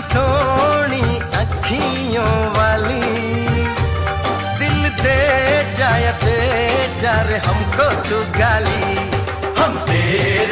सोनी अखियों वाली, दिल दे जाए दे जा रे हमको तू गाली। हम तेरे